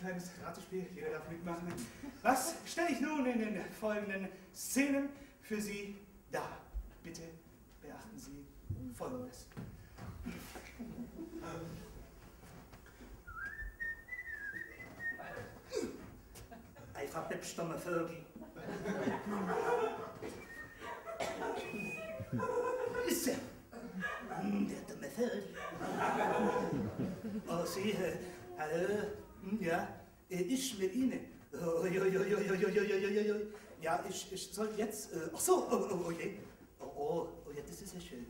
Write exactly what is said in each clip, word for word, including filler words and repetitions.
kleines Ratespiel, jeder darf mitmachen. Was stelle ich nun in den folgenden Szenen für Sie dar? Bitte beachten Sie Folgendes. Ei verpipstummer Vögel. Ist er? Der dumme Vögel. Oh, Sie, äh, hallo, ja, ich mit Ihnen. Oh, jo, jo, jo, jo, jo, jo, jo, jo, jo. Ja, ich, ich soll jetzt, äh, ach so, oh, oh, oh, je. Oh, oh, oh, ja, das ist ja schön.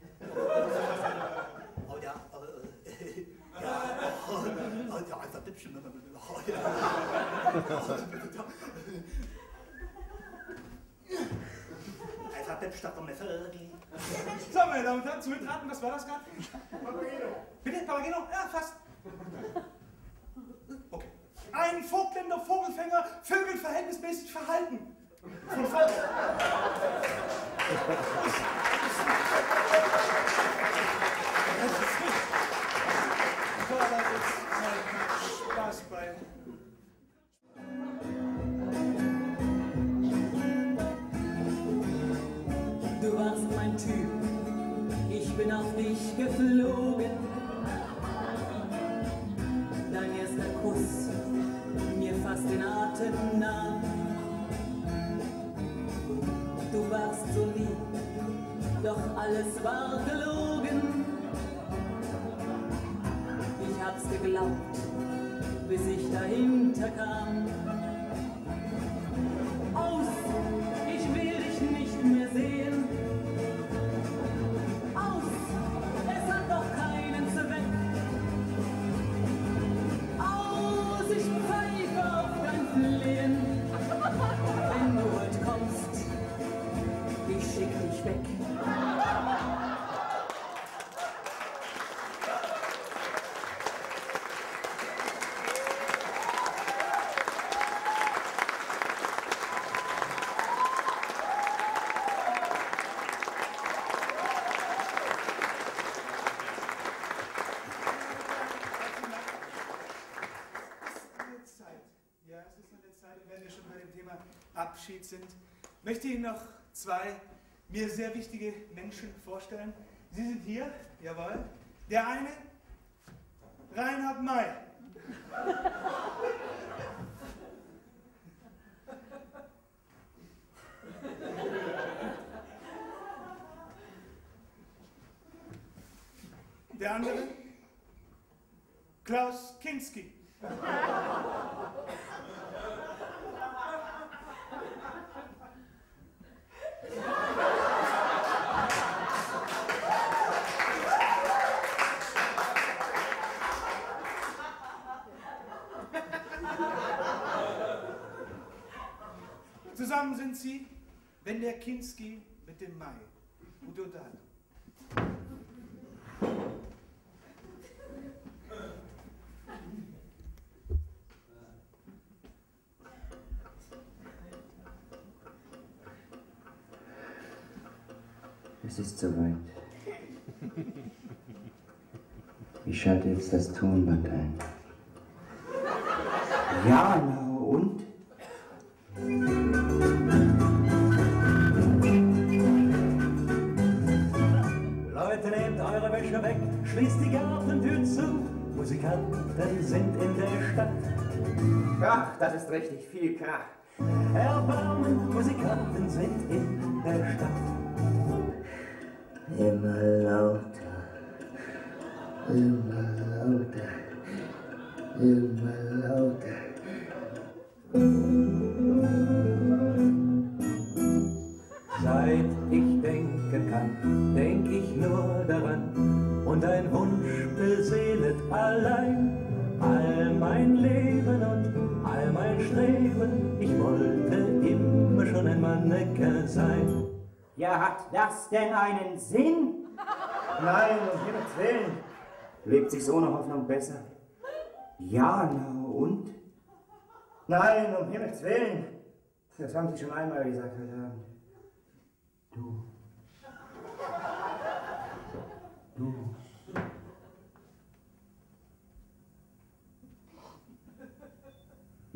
Oh, ja, oh, äh, ja, oh, oh, ja, einfach hübsch. Oh, ja. Einfach hübsch, doch um eine Vögel. So, meine Damen und Herren, zum Mitraten, was war das gerade? Papageno. Bitte, Papageno? Ja, fast. Okay. Ein Vogtländer Vogelfänger Vögel verhältnismäßig verhalten. Von Volk. Das ist gut. Ich war aber jetzt mal Spaß bei. Du warst mein Typ, ich bin auf dich geflogen. Dein erster Kuss mir fast den Atem nahm. Du warst so lieb, doch alles war gelogen. Ich hab's geglaubt, bis ich dahinter kam. Aus, ich will dich nicht mehr sehen. Aus, es hat doch keinen Zweck. Aus, ich pfeife auf dein Flehen. Wenn du heute kommst, ich schick dich weg. Abschied sind, möchte ich Ihnen noch zwei mir sehr wichtige Menschen vorstellen. Sie sind hier, jawohl. Der eine, Reinhard May. Der andere, Klaus Kinski. Zusammen sind sie, wenn der Kinski mit dem Mai. Gute Unterhaltung. Es ist soweit. Ich schalte jetzt das Tonband ein. Ja, na und? Leute, nehmt eure Wäsche weg, schließt die Gartentür zu. Musikanten sind in der Stadt. Ach, das ist richtig viel Krach. Erbarmen, Musikanten sind in der Stadt. Immer lauter, immer lauter, immer lauter. Seit ich denken kann, denk ich nur daran, und ein Wunsch beseelet allein all mein Leben und all mein Streben. Ich wollte immer schon ein Mannequin sein. Ja, hat das denn einen Sinn? Nein, um Himmels Willen. Lebt sich's ohne Hoffnung besser? Ja, na und? Nein, um Himmels Willen. Das haben Sie schon einmal gesagt heute Abend. Du. Du.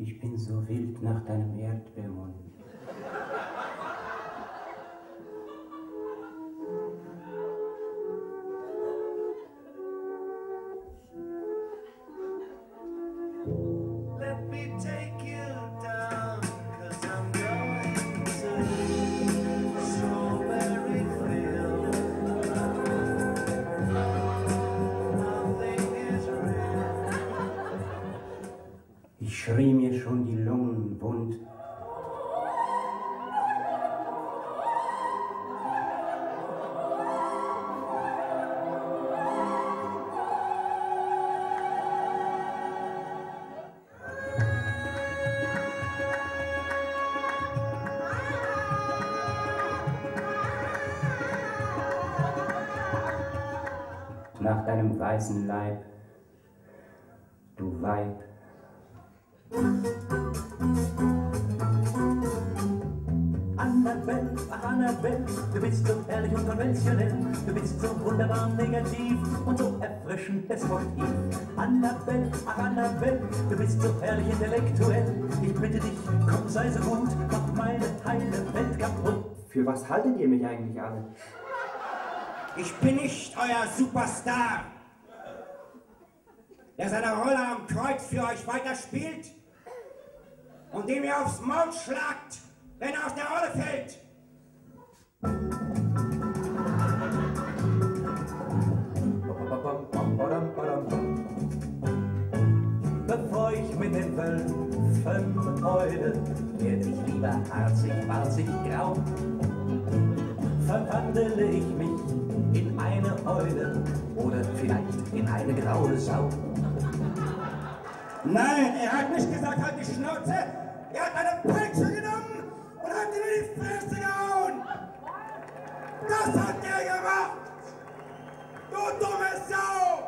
Ich bin so wild nach deinem Erdbeermund. Let me take you down, 'cause I'm going to Strawberry Field. Nothing is real. Ich schrie mir schon die Lungen wund. Nach deinem weißen Leib, du Weib. Annabelle, ach Annabelle, du bist so ehrlich und konventionell, du bist so wunderbar negativ und so erfrischend destruktiv. Annabelle, ach Annabelle, du bist so ehrlich intellektuell, ich bitte dich, komm, sei so gut, mach meine heile Welt kaputt. Für was haltet ihr mich eigentlich alle? Ich bin nicht euer Superstar, der seine Rolle am Kreuz für euch weiterspielt und dem ihr aufs Maul schlagt, wenn er aus der Rolle fällt. Bevor ich mit den Wölfen heule, werd ich lieber harzig, warzig grau. Verwandle ich mich in eine Eule oder vielleicht in eine graue Sau. Nein, er hat nicht gesagt, halt die Schnauze. Er hat eine Peitsche genommen und hat ihm in die Fresse gehauen. Das hat er gemacht. Du dumme Sau.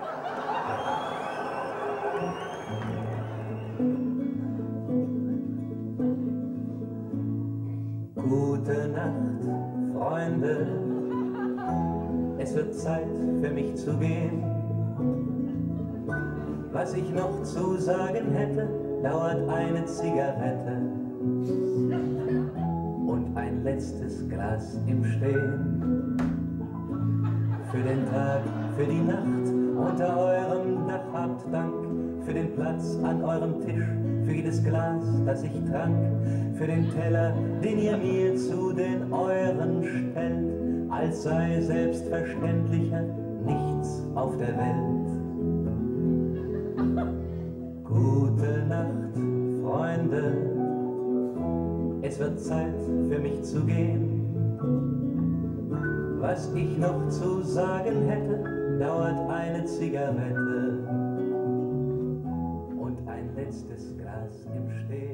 Gute Nacht, Freunde. Es wird Zeit für mich zu gehen. Was ich noch zu sagen hätte, dauert eine Zigarette und ein letztes Glas im Stehen. Für den Tag, für die Nacht unter eurem Dach habt Dank, für den Platz an eurem Tisch, für jedes Glas, das ich trank, für den Teller, den ihr mir zu den euren stellt, als sei selbstverständlicher nichts auf der Welt. Gute Nacht, Freunde, es wird Zeit für mich zu gehen. Was ich noch zu sagen hätte, dauert eine Zigarette und ein letztes Glas im Stehen.